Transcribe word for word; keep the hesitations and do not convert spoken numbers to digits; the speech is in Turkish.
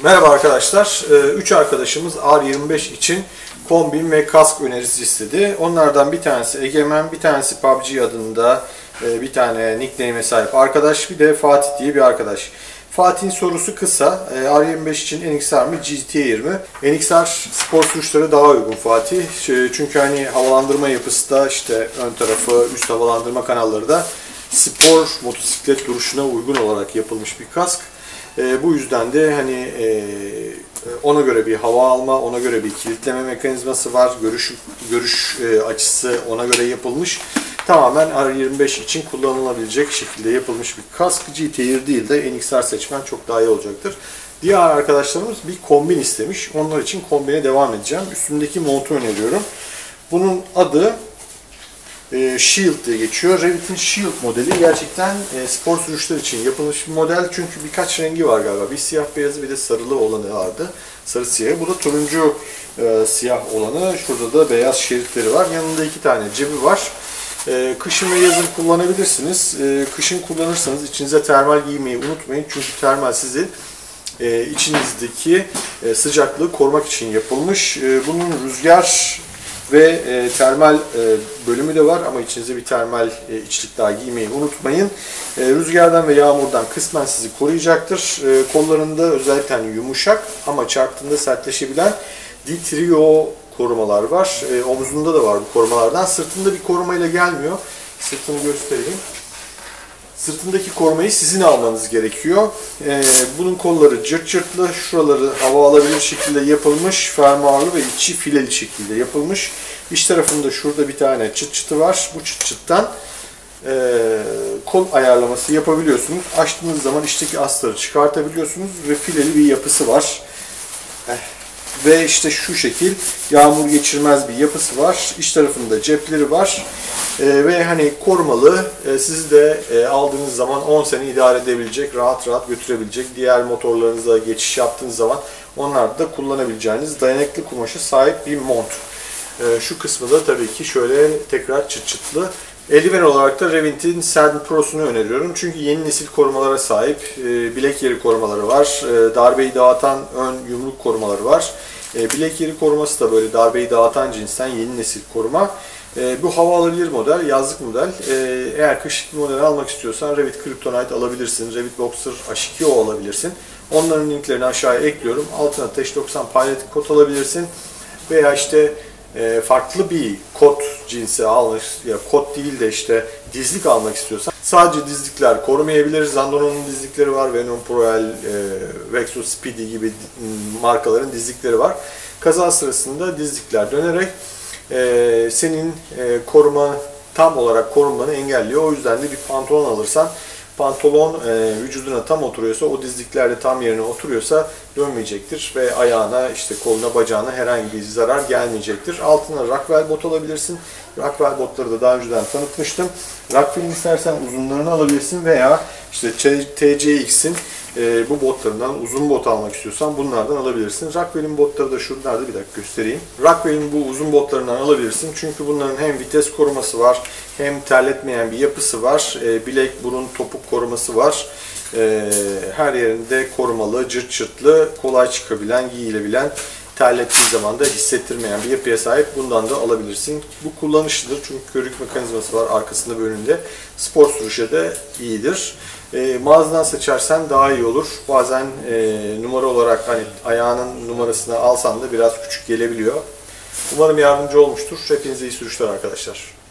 Merhaba arkadaşlar. Üç arkadaşımız R yirmi beş için kombin ve kask önerisi istedi. Onlardan bir tanesi Egemen, bir tanesi P U B G adında bir tane nickname'e sahip arkadaş, bir de Fatih diye bir arkadaş. Fatih'in sorusu kısa. R yirmi beş için N X R mı G T yirmi? N X R spor sürüşleri daha uygun Fatih. Çünkü hani havalandırma yapısı da işte ön tarafı, üst havalandırma kanalları da spor motosiklet duruşuna uygun olarak yapılmış bir kask. E, bu yüzden de hani e, ona göre bir hava alma, ona göre bir kilitleme mekanizması var. Görüş görüş e, açısı ona göre yapılmış. Tamamen R yirmi beş için kullanılabilecek şekilde yapılmış bir kask. G T yirmi değil de N X R seçmen çok daha iyi olacaktır. Diğer arkadaşlarımız bir kombin istemiş. Onlar için kombine devam edeceğim. Üstündeki montu öneriyorum. Bunun adı Shield diye geçiyor. Revit'in Shield modeli gerçekten spor sürüşler için yapılmış bir model. Çünkü birkaç rengi var galiba. Bir siyah beyazı, bir de sarılı olanı vardı. Sarı siyahı. Bu da turuncu e, siyah olanı. Şurada da beyaz şeritleri var. Yanında iki tane cebi var. E, kışın ve yazın kullanabilirsiniz. E, kışın kullanırsanız içinize termal giymeyi unutmayın. Çünkü termal sizi e, içinizdeki e, sıcaklığı korumak için yapılmış. E, bunun rüzgar ve e, termal e, bölümü de var ama içinize bir termal e, içlik daha giymeyi unutmayın. E, rüzgardan ve yağmurdan kısmen sizi koruyacaktır. E, kollarında özellikle hani yumuşak ama çarptığında sertleşebilen Ditrio korumalar var. E, omuzunda da var bu korumalardan. Sırtında bir korumayla gelmiyor. Sırtını göstereyim. Sırtındaki korumayı sizin almanız gerekiyor. Ee, bunun kolları cırt cırtlı, şuraları hava alabilir şekilde yapılmış, fermuarlı ve içi fileli şekilde yapılmış. İç tarafında şurada bir tane çıt çıtı var. Bu çıt çıttan e, kol ayarlaması yapabiliyorsunuz. Açtığınız zaman içteki astarı çıkartabiliyorsunuz ve fileli bir yapısı var. Eh. Ve işte şu şekil yağmur geçirmez bir yapısı var. İç tarafında cepleri var. Ee, ve hani korumalı, e, sizi de e, aldığınız zaman on sene idare edebilecek, rahat rahat götürebilecek, diğer motorlarınıza geçiş yaptığınız zaman onlarda da kullanabileceğiniz dayanıklı kumaşa sahip bir mont. E, şu kısmı da tabii ki şöyle tekrar çıt çıtlı. Eldiven olarak da Revit'in Sand Pro'sunu öneriyorum. Çünkü yeni nesil korumalara sahip. E, bilek yeri korumaları var. E, darbeyi dağıtan ön yumruk korumaları var. E, bilek yeri koruması da böyle darbeyi dağıtan cinsten yeni nesil koruma. E, bu hava alabilir model, yazlık model. E, eğer kışlık bir model almak istiyorsan Revit Kryptonite alabilirsin. Revit Boxer H iki O alabilirsin. Onların linklerini aşağıya ekliyorum. Altına T doksan Pilot kod alabilirsin. Veya işte e, farklı bir kod cinsi almak, ya kod değil de işte dizlik almak istiyorsan sadece dizlikler korumayabilir. Zandona'nın dizlikleri var. Venom Proel, e, Vexo Speedy gibi markaların dizlikleri var. Kaza sırasında dizlikler dönerek e, senin e, koruma tam olarak korunmanı engelliyor. O yüzden de bir pantolon alırsan pantolon e, vücuduna tam oturuyorsa, o dizliklerde tam yerine oturuyorsa dönmeyecektir ve ayağına, işte koluna, bacağına herhangi bir zarar gelmeyecektir. Altına Rockwell bot alabilirsin. Rockwell botları da daha önceden tanıtmıştım. Rockwell'in istersen uzunlarını alabilirsin veya işte T C X'in e, bu botlarından uzun bot almak istiyorsan bunlardan alabilirsin. Rockwell'in botları da şuralarda, bir dakika göstereyim. Rockwell'in bu uzun botlarından alabilirsin. Çünkü bunların hem vites koruması var, hem terletmeyen bir yapısı var. E, bilek, burun, topuk koruması var. E, her yerinde korumalı, cırt cırtlı, kolay çıkabilen, giyilebilen, terlettiği zaman da hissettirmeyen bir yapıya sahip. Bundan da alabilirsin. Bu kullanışlıdır çünkü körük mekanizması var arkasında ve önünde. Spor sürüşe de iyidir. E, mağazadan seçersen daha iyi olur. Bazen e, numara olarak hani ayağının numarasını alsan da biraz küçük gelebiliyor. Umarım yardımcı olmuştur. Hepinize iyi sürüşler arkadaşlar.